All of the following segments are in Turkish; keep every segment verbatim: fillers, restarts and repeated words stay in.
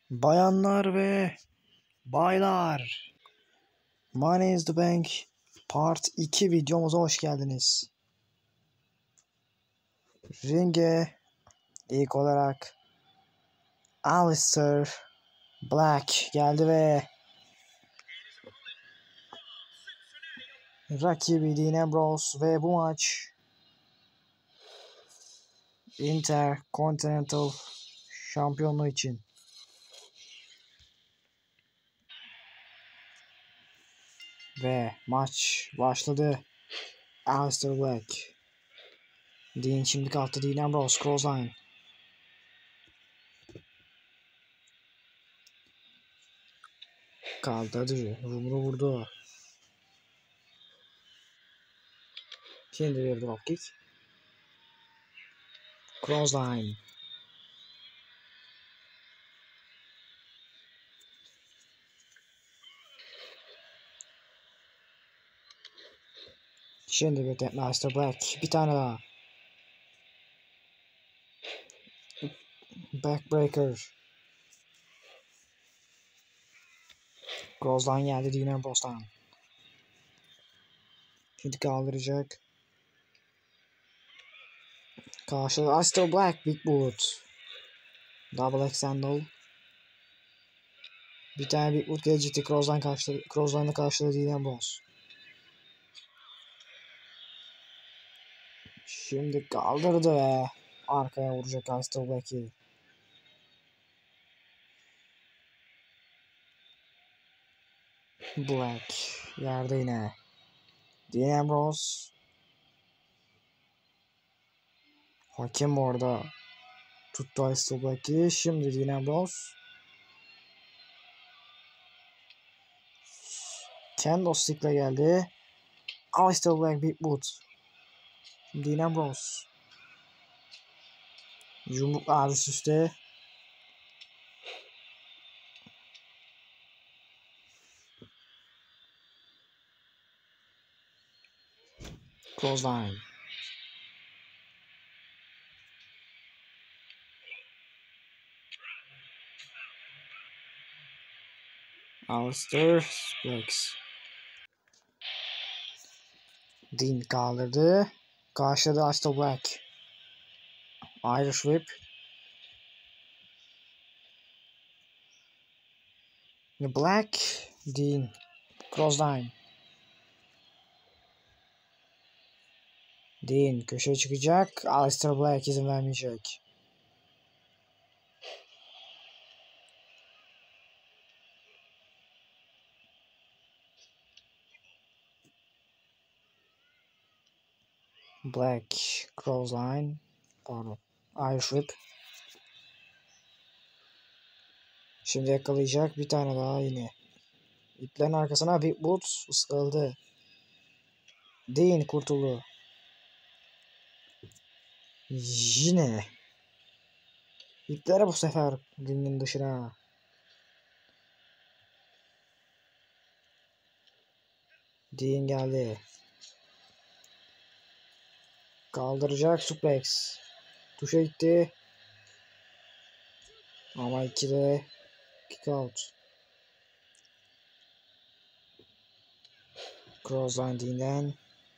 Bayanlar ve baylar, Money is the Bank Part iki videomuza hoş geldiniz. Ringe ilk olarak Aleister Black geldi ve rakibi Dean Ambrose ve bu maç Intercontinental şampiyonluğu için. Ve maç başladı. Aleister Black. Dean şimdi kalktı. Dean Ambrose crossline. Kaldırdı. Yumruğu vurdu. Şimdi bir dropkick. Crossline. Şimdi bir de Master Black. Bir tane daha. Backbreaker. Crossline geldi Dean Ambrose'dan. Şimdi kaldıracak. Karşıda Aleister Black. Big Boot. Double Axe Handle. Bir tane Big Boot gelecekti. Crossline karşıladı. Crossline'da karşıladı Dean Ambrose. Şimdi kaldırdı ve arkaya vuracak Aleister Black'i. Black yerde yine. Dean Ambrose. Hakem orada tuttu Aleister Black'i. Şimdi Dean Ambrose. Kendo stick'le geldi. Aleister Black Big Boot. Dean Ambrose. Yumruklar üst üste. Clothesline. Aleister Black. Dean kaldırdı. Karşıladı Aleister Black. Irish Whip. Black. Dean. Clothesline. Dean köşeye çıkacak. Aleister Black izin vermeyecek. Black. Clothesline. Pardon. Irish Whip. Şimdi yakalayacak. Bir tane daha yine. İplerin arkasına bir boot ısırıldı. Dean kurtuldu. Yine. İplere bu sefer ringin dışına. Dean geldi. Kaldıracak suplex. Tuşa gitti. Ama ikide kick out. Crossline Dean'den.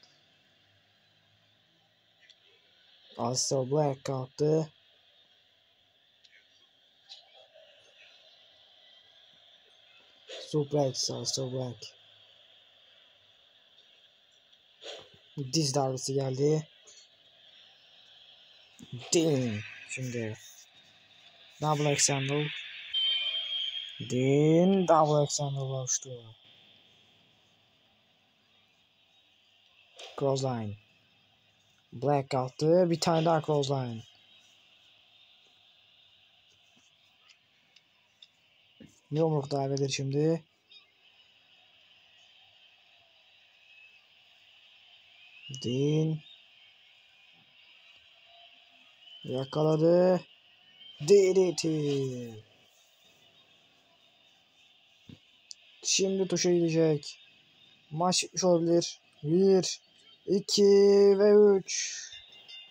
Aleister Black kalktı. Suplex Aleister Black. Diz darbesi geldi. Dean. Şimdi. Double Axe Handle. Dean Double Axe Handle'la uçtu. Crossline. Black kalktı. Bir tane daha Crossline. Yumruk darbeleri şimdi. Dean. Yakaladı. D D T. Şimdi tuşa gidecek. Maç bitmiş olabilir. bir, iki ve üç.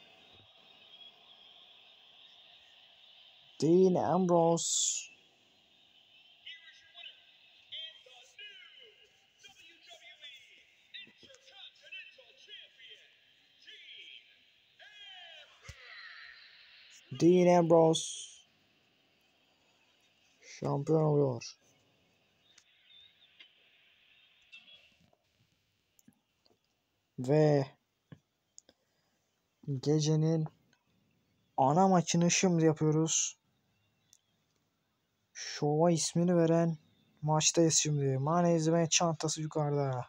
Dean Ambrose Dean Ambrose şampiyon oluyor. Ve gecenin ana maçını şimdi yapıyoruz. Şova ismini veren maçtayız şimdi. Money in the Bank çantası yukarıda.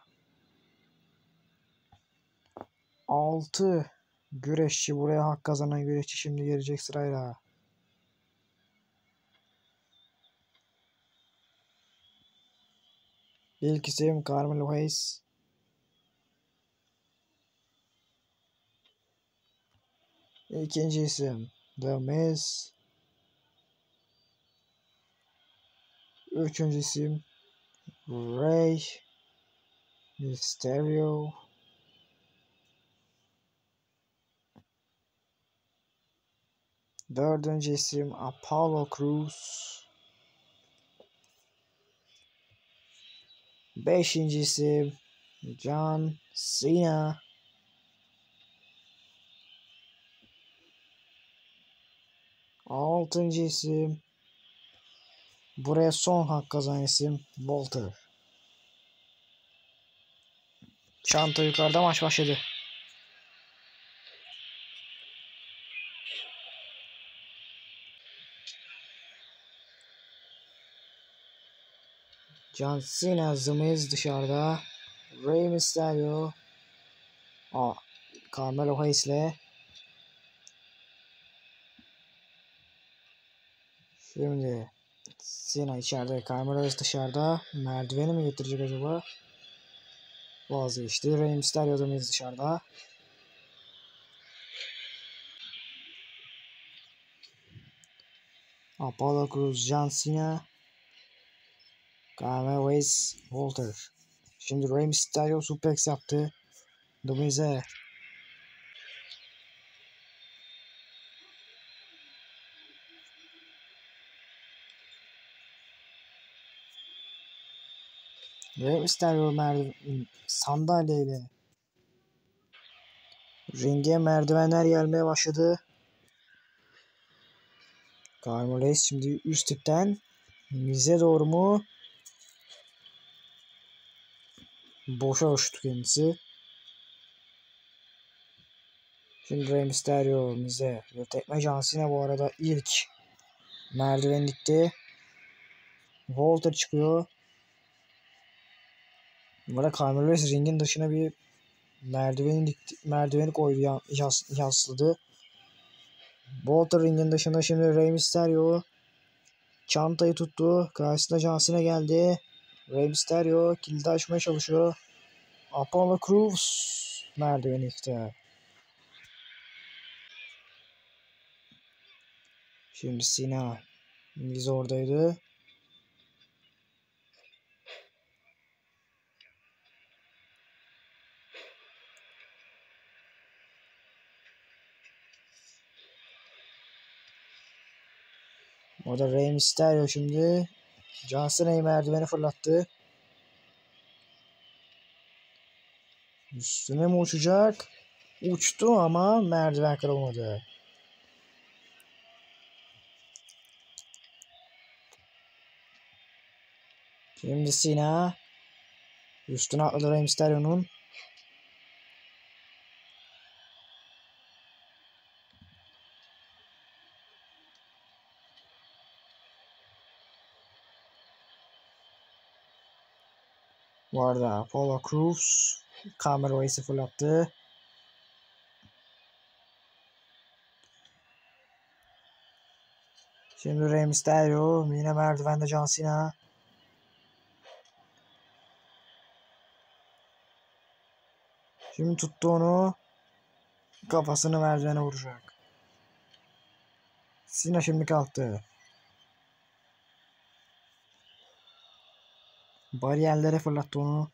altı güreşçi, buraya hak kazanan güreşçi şimdi gelecek sırayla. İlk isim Carmelo Hayes. İkinci isim The Miz. Üçüncü isim Rey Mysterio. Dördüncü isim Apollo Crews. Beşinci isim John Cena. Altıncı isim, buraya son hak kazanan isim Walter. Çanta yukarıda, maç başladı. John Cena, The Miz dışarıda. Rey Mysterio, Aa, Carmelo Hayes'le. Şimdi Cena içeride, Carmelo Hayes dışarıda. Merdiveni mi getirecek acaba? Vazgeçti. Rey Mysterio, The Miz dışarıda. Apollo Crews, John Cena, Carmelo Hayes, Walter. Şimdi Rey Mysterio suplex yaptı The Miz'e. Rey Mysterio merdiven sandalyeyle ringe merdivenler gelmeye başladı. Carmelo Hayes şimdi üst tipten Miz'e doğru mu? Boşa uçtu kendisi. Şimdi Rey Mysterio Miz'e. Tekme John Cena bu arada ilk merdiven gitti. Walter çıkıyor. Burada Carmelo Hayes ringin dışına bir merdiveni dikti, merdiveni koydu, yas, yasladı. Walter ringin dışında, şimdi Rey Mysterio çantayı tuttu. Karşısında John Cena geldi. Rey Mysterio kilidi açmaya çalışıyor. Apollo Crews merdiveni yıktı. Şimdi Cena, Miz oradaydı. Orada Rey Mysterio şimdi John Cena'yı merdiveni fırlattı. Üstüne mi uçacak? Uçtu ama merdiven kırılmadı. Şimdi Cena üstüne atladı Rey Mysterio'nun. Bu arada Apollo Crews kamerayı sıfırlattı. Şimdi Rey Mysterio yine merdivende John Cena. Şimdi tuttu onu. Kafasını merdivene vuracak. Cena şimdi kalktı. Bariyerlere fırlattı onu.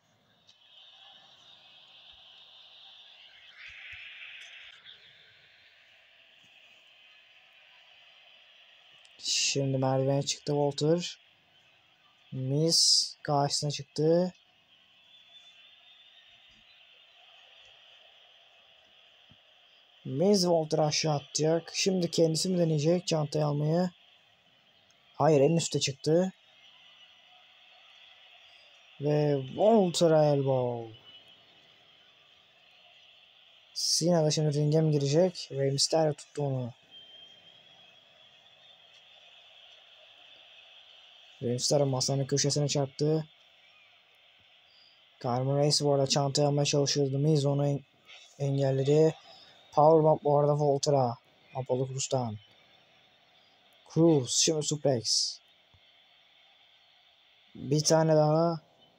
Şimdi merdivene çıktı Walter. Miz karşısına çıktı. Miz Walter'ı aşağı atacak. Şimdi kendisi mi deneyecek çantayı almayı? Hayır, en üste çıktı. Ve Walter'a elbow. Cena da şimdi ringe mi girecek? Rey Mysterio tuttu onu. Rey Mysterio masanın köşesine çarptı. Carmen Race bu arada çantayı almaya çalışıyordu. Miz onu en engelledi. Powerbomb bu arada Walter'a. Apollo Cruz'dan. Cruz şimdi suplex. Bir tane daha.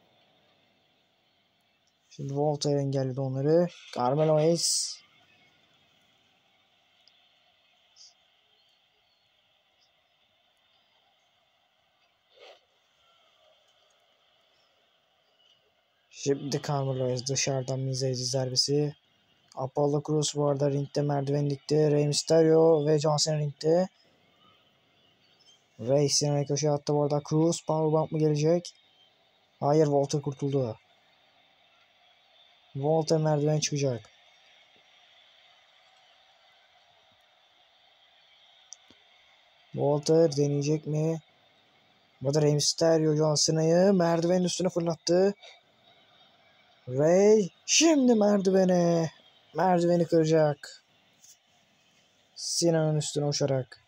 Şimdi Walter engelledi onları. Carmelo Hayes. Şimdi Carmelo Hayes dışarıdan Miz'e diz darbesi. Apollo Cruz bu arada ringde merdivenlikte. Rey Mysterio ve John Cena ringde. Rey Cena'ya köşeye attı bu arada. Cruz powerbomb mı gelecek? Hayır, Walter kurtuldu. Walter merdiven çıkacak. Walter deneyecek mi? Bu da Rey Mysterio John Cena'yı merdivenin üstüne fırlattı. Rey şimdi merdivene. Merdiveni kıracak. Cena'nın üstüne uçarak.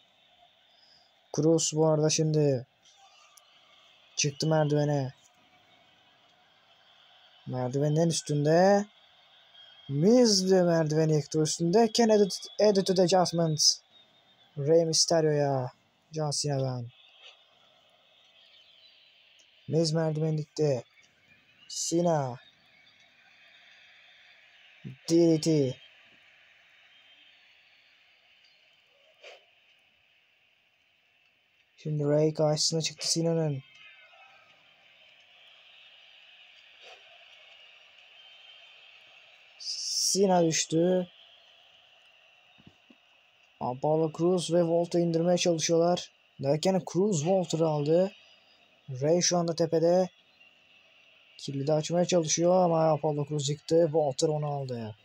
Cruz bu arada şimdi çıktı merdivene. Merdivenin en üstünde. Miz de merdiveni yıktı üstündeyken edit, edited adjustment. Rey Mysterio'ya John Cena'dan. Miz merdiveni yıktı. Cena. D D T. Şimdi Rey karşısına çıktı Cena'nın. Cena düştü. Apollo Cruz ve Walter'ı indirmeye çalışıyorlar. Derken Cruz Walter'ı aldı. Rey şu anda tepede. Kilidi açmaya çalışıyor ama Apollo Cruz yıktı. Walter onu aldı.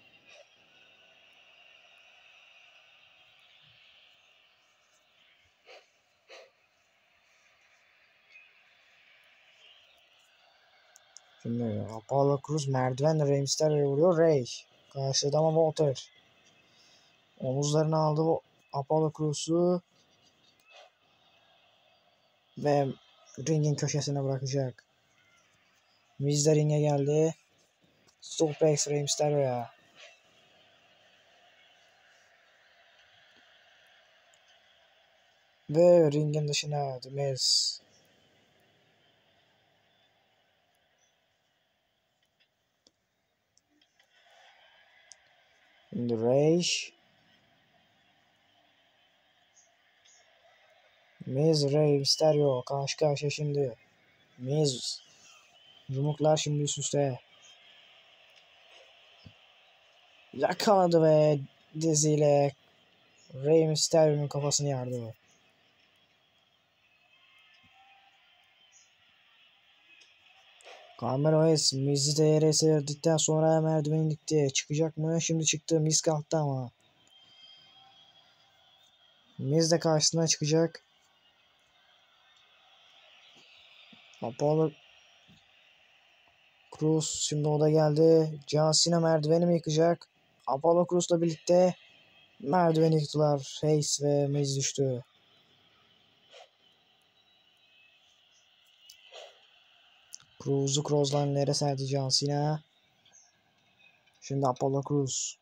Şimdi Apollo Cruz merdivenle Rey Mysterio'ya vuruyor. Rey karşıladı ama Walter omuzlarını aldı Apollo Cruz'u ve ringin köşesine bırakacak. Miz de ringe geldi. Suplex Rey Mysterio'ya. Ve ringin dışına The Miz. Şimdi Rey. Miz, Rey Mysterio karşı karşıya şimdi. Miz. Yumruklar şimdi üst üste. Yakaladı ve diziyle Rey Mysterio'nun kafasını yardı. Carmelo Hayes Miz'i de yere serdikten sonra merdiveni dikti. Çıkacak mı? Şimdi çıktı. Miz kalktı ama. Miz de karşısına çıkacak. Apollo Cruz şimdi o da geldi. John Cena merdiveni mi yıkacak? Apollo Cruz'la birlikte merdiveni yıktılar. Hayes ve Miz düştü. Cruz'u Cruz'lanlara serdi John Cena. Şimdi Apollo Cruz.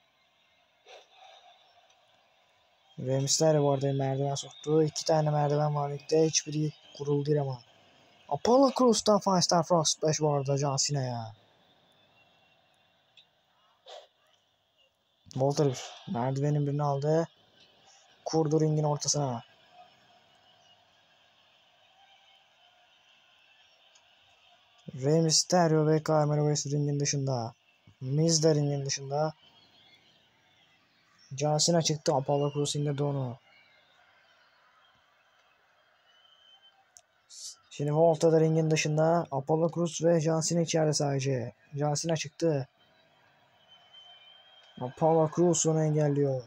Rey Mysterio bu arada merdiven soktu. İki tane merdiven var birlikte. Hiçbiri kurulu değil ama. Apollo Cruz'dan Five Star Frog Splash bu arada John Cena'ya. Walter merdivenin birini aldı. Kurdu ringin ortasına. Rey Mysterio ve Carmelo Hayes ringin dışında. Miz de ringin dışında. John Cena çıktı. Apollo Cruz indirdi onu. Şimdi Walter da ringin dışında. Apollo Cruz ve John Cena içeride sadece. John Cena çıktı. Apollo Crews onu engelliyor.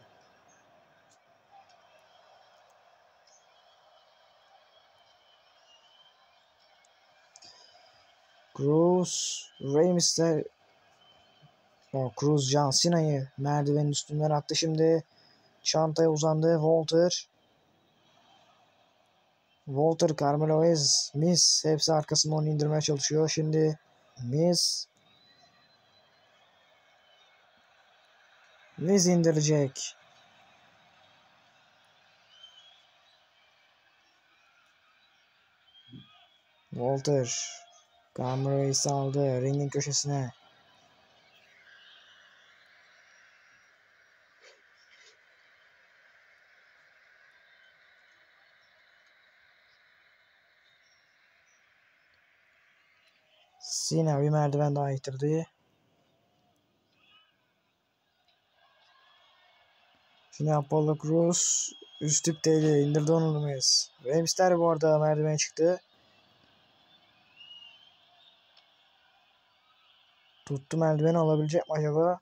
Crews, Rey Mysterio. O Crews John Cena'yı merdivenin üstünden attı şimdi. Çantaya uzandı Walter. Walter, Carmelo Hayes, Miz hepsi arkasında onu indirmeye çalışıyor. Şimdi Miz Miz indirecek. Walter Carmelo Hayes'i aldı ringin köşesine. Cena bir merdiven daha ittirdi. Şimdi Apollo Crews üst tipteydi. İndirdi onu Miz. Rey Mysterio bu arada merdivene çıktı. Tuttu merdiveni, alabilecek mi acaba?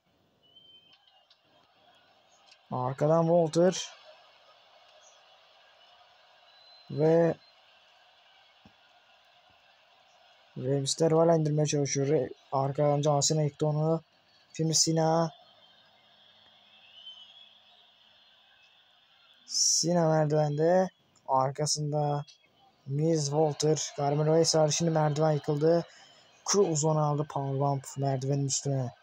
Arkadan Walter. Ve Rey Mysterio hala indirmeye çalışıyor. Rey, arkadan John Cena yıktı onu. Şimdi Cena. Cena merdivende. Arkasında Miz, Walter, Carmelo Hayes var. Şimdi merdiven yıkıldı. Crews onu aldı. Powerbomb merdivenin üstüne.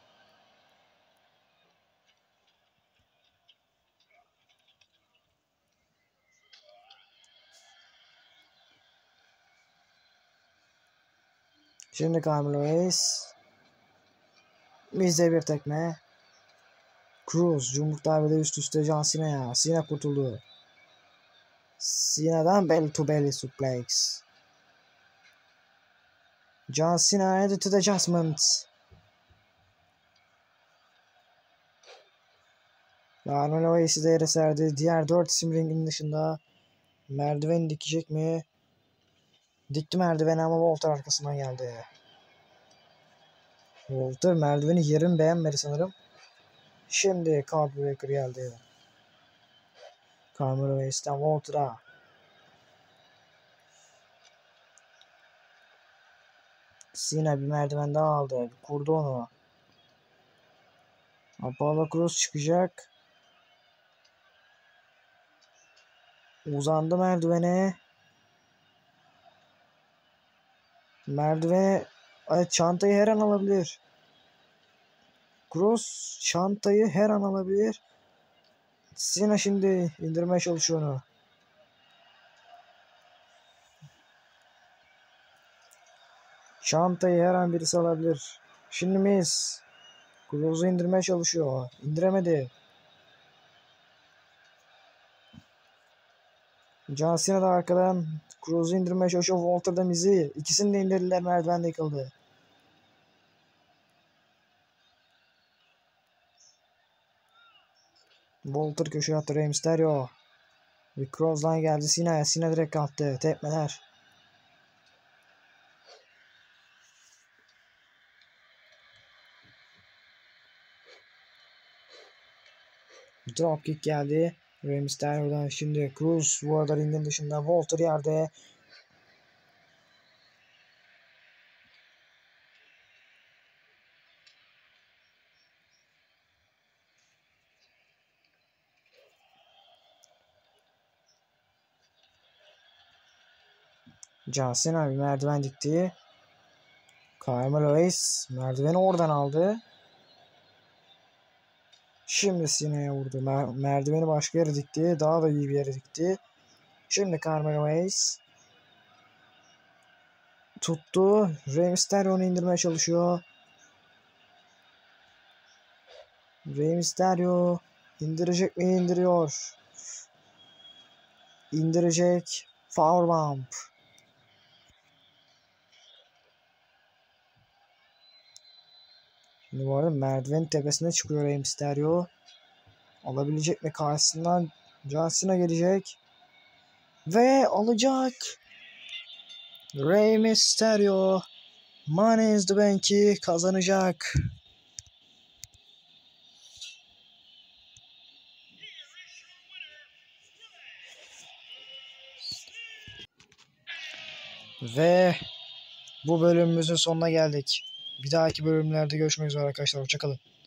Şimdi Carmelo Hayes. Miz'e bir tekme. Crews yumruk darbede üst üste John Cena'ya. Cena kurtuldu. Cena'dan belly to belly suplex. John Cena added adjustments. Carmelo Hayes'i de yere serdi. Diğer dört isim ringin dışında. Merdiven dikecek mi? Dikti merdiveni ama Walter arkasından geldi. Walter merdiveni yerin beğenmedi sanırım. Şimdi Cardbreaker geldi. Carmelo Hayes'ten Walter'a. Cena bir merdiven daha aldı. Kurdu onu. Apollo Crews çıkacak. Uzandı merdivene. Merdivene çantayı her an alabilir. Crews çantayı her an alabilir. Cena şimdi indirmeye çalışıyor onu. Çantayı her an birisi alabilir. Şimdi Miz Crews'u indirmeye çalışıyor. İndiremedi. John Cena da arkadan Crews'u indirmeye çalışıyor. Walter da Miz'i. İkisini de indirdiler. Merdivende yıkıldı. Walter köşeye attı. Rey Mysterio. Bir crossline geldi Cena'ya. Cena direkt kalktı. Tekmeler. Dropkick geldi. Rey Mysterio'dan şimdi Crews bu arada ringin dışında. Walter yerde. John Cena bir merdiven dikti. Carmelo Hayes merdiveni oradan aldı. Şimdi Cena'ya vurdu. Mer merdiveni başka yere dikti. Daha da iyi bir yere dikti. Şimdi Carmelo Hayes tuttu. Rey Mysterio'nu indirmeye çalışıyor. Rey Mysterio indirecek mi? İndiriyor. İndirecek. Powerbomb. Şimdi bu arada merdivenin tepesine çıkıyor Rey Mysterio. Alabilecek mi karşısından? John Cena gelecek. Ve alacak. Rey Mysterio Money in the Bank'i kazanacak. Ve bu bölümümüzün sonuna geldik. Bir dahaki bölümlerde görüşmek üzere arkadaşlar. Hoşçakalın.